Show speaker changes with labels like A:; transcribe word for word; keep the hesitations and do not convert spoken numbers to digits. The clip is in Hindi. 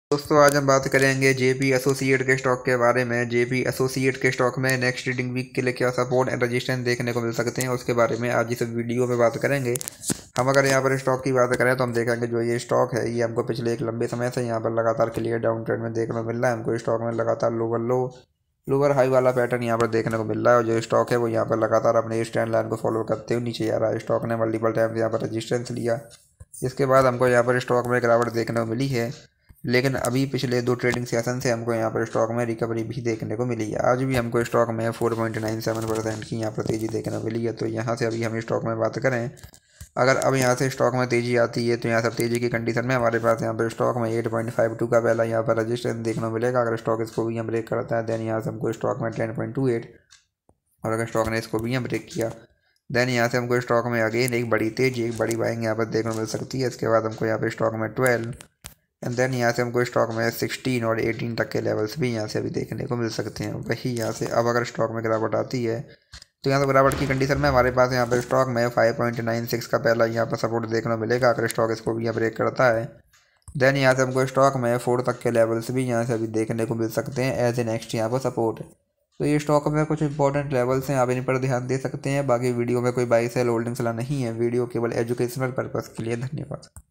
A: दोस्तों आज हम बात करेंगे जेपी एसोसिएट के स्टॉक के बारे में। जेपी एसोसिएट के स्टॉक में नेक्स्ट ट्रेडिंग वीक के लिए क्या सपोर्ट एंड रेजिस्टेंस देखने को मिल सकते हैं उसके बारे में आज इस वीडियो में बात करेंगे। हम अगर यहाँ पर स्टॉक की बात करें तो हम देखेंगे जो ये स्टॉक है ये हमको पिछले एक लंबे समय से यहाँ पर लगातार क्लियर डाउन ट्रेंड में देखने को मिल रहा है। हमको स्टॉक में लगातार लोअर लो लोअर हाई वाला पैटर्न यहाँ पर देखने को मिल रहा है और जो स्टॉक है वो यहाँ पर लगातार अपने इस ट्रेंड लाइन को फॉलो करते हुए नीचे आ रहा है। स्टॉक ने मल्टीपल टाइम यहाँ पर रजिस्टेंस लिया, इसके बाद हमको यहाँ पर स्टॉक में गिरावट देखने को मिली है, लेकिन अभी पिछले दो ट्रेडिंग सेशन से हमको यहाँ पर स्टॉक में रिकवरी भी देखने को मिली है। आज भी हमको स्टॉक में चार पॉइंट नौ सात परसेंट की यहाँ पर तेज़ी देखने को मिली है। तो यहाँ से अभी हम स्टॉक में बात करें, अगर अब यहाँ से स्टॉक में तेज़ी आती है तो यहाँ सब तेज़ी की कंडीशन में हमारे पास यहाँ पर स्टॉक में आठ पॉइंट पाँच दो का पहला यहाँ पर रजिस्टेंस देखने को मिलेगा। अगर स्टॉक इसको भी हम ब्रेक करता है देन यहाँ से हमको स्टॉक में टेन पॉइंट टू एट, और अगर स्टॉक ने इसको भी हम ब्रेक किया देन यहाँ से हमको स्टॉक में अगेन एक बड़ी तेज़ी एक बड़ी बाइंग यहाँ पर देखने को मिल सकती है। इसके बाद हमको यहाँ पर स्टॉक में ट्वेल्व एंड देन यहाँ से हमको स्टॉक में सोलह और अठारह तक के लेवल्स भी यहाँ से अभी देखने को मिल सकते हैं। वही यहाँ से अब अगर स्टॉक में गिरावट आती है तो यहाँ से गिरावट की कंडीशन में हमारे पास यहाँ पर स्टॉक में फाइव पॉइंट नाइन सिक्स का पहला यहाँ पर सपोर्ट देखने को मिलेगा। अगर स्टॉक इसको भी यहाँ ब्रेक करता है देन यहाँ से हमको स्टॉक में फोर तक के लेवल्स भी यहाँ से अभी देखने को मिल सकते हैं एज ए नेक्स्ट यहाँ पर सपोर्ट। तो ये स्टॉक में कुछ इंपॉर्टेंट लेवल्स हैं, आप इन पर ध्यान दे सकते हैं। बाकी वीडियो में कोई बाई सेल होल्डिंग सलाह नहीं है, वीडियो केवल एजुकेशनल पर्पज़ के लिए। धन्यवाद।